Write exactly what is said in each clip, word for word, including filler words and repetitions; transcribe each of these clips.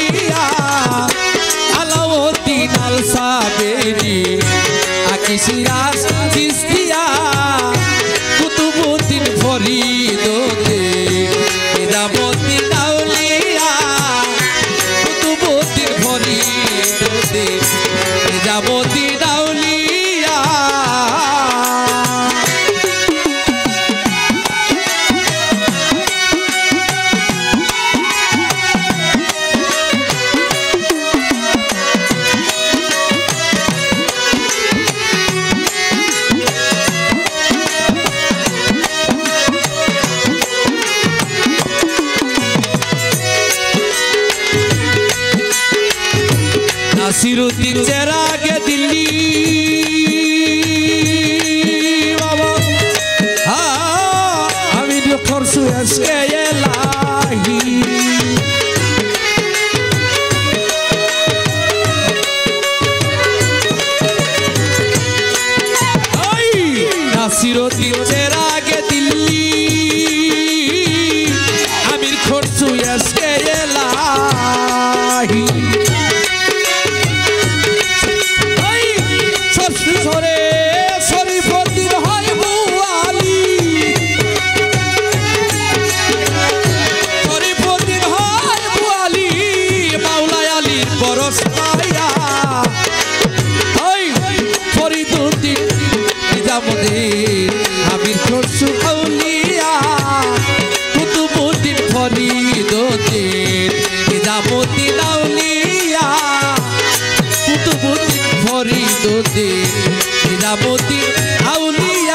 আউলিয়া আলাউদ্দিন আল সাবেরি আকি সিরাজ চিশতিয়া কুতুবউদ্দিন ফরিদ নিজামউদ্দিন আউলিয়া কুতুবউদ্দিন ফরিদ নিজামউদ্দিন আউলিয়া নাসিরউদ্দিন চেরাগে দিল্লি বাবা আমি খরসু এসকে এলাহি নাসিরউদ্দিন চেরাগে দিল্লি আমির খরসু এসকে এলাহি আমির খরসু আউলিয়া কুতুবউদ্দিন ফরিদ নিজামউদ্দিন আউলিয়া কুতুবউদ্দিন ফরিদ নিজামউদ্দিন আউলিয়া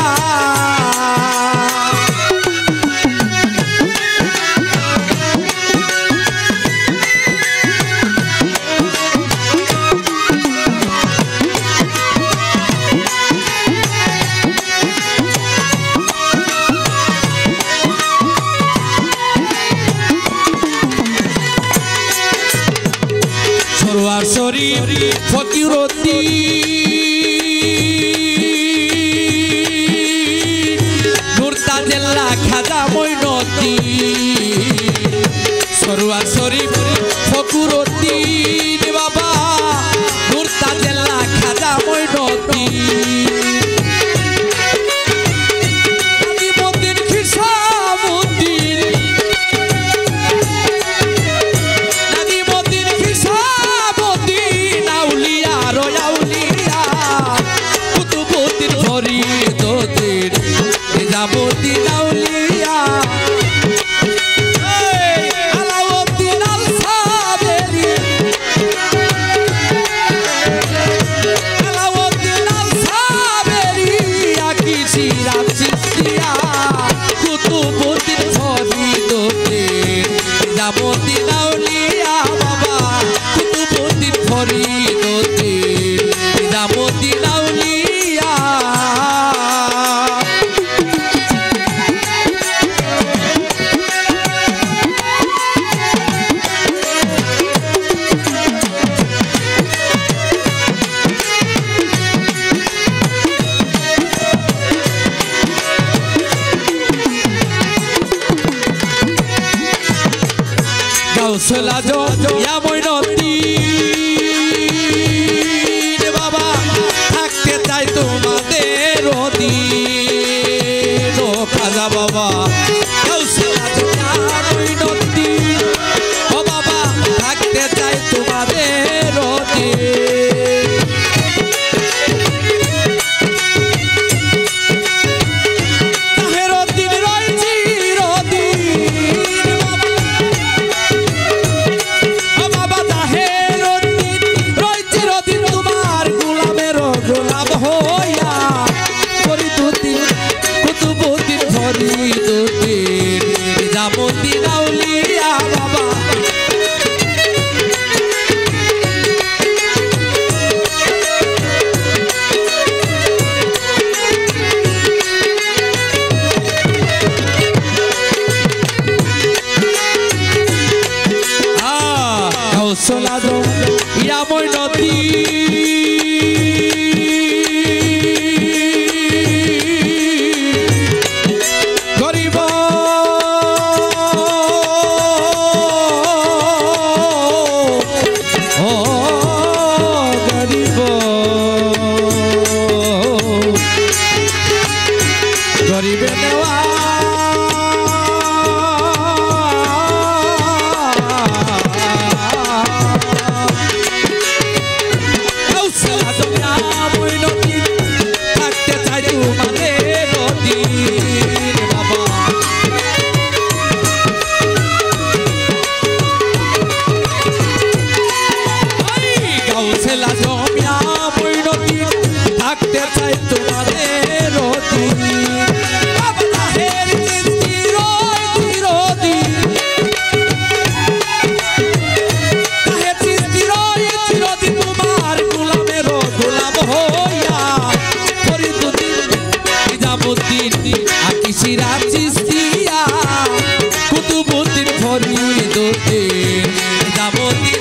সরওয়ার শরীফ ফকিরউদ্দিন নুরতাজেল্লা খাজা মঈনুদ্দিন সরওয়ার শরীফ ফকিরউদ্দিন বাবা নুরতাজেল্লা খাজা মঈনুদ্দিন নিজামউদ্দিন আউলিয়া আলাউদ্দিন আল সাবেরি আলাউদ্দিন আল সাবেরি আকি সিরাজ চিশতিয়া কুতুবউদ্দিন ফরিদ নিজামউদ্দিন আউলিয়া বাবা কুতুবউদ্দিন ফরিদ নিজামউদ্দিন আউলিয়া গাউসুল আজম ইয়া মঈনুদ্দিন বাবা থাকতে চাই তোমাদের অধীন ও খাজা বাবা গাউসুল আজম ইয়া মঈনুদ্দিন ও বাবা থাকতে চাই তোমাদের অধীন তাহেরউদ্দিন রয় চিরদিন বাবা তাহেরউদ্দিন রয় চিরদিন তোমার গোলামের গোলাম হইয়া ফরিদউদ্দিন কুতুবউদ্দিন ফরিদউদ্দিন নিজামউদ্দিন আউলিয়া বাবা গাউসুল আজম ইয়া মঈনুদ্দিন গরিব থাকতে চাই তোমাদের অধীন বাবা তাহের চিস্তি রয় চিরদিন তাহের চিস্তি রয় চিরদিন তোমার গোলামের গোলাম হইয়া ফরিদুদ্দিন নিজামুদ্দিন আকিসিরা চিস্তিয়া কুতুবুদ্দিন ফরিদুদ্দিন নিজামুদ্দিন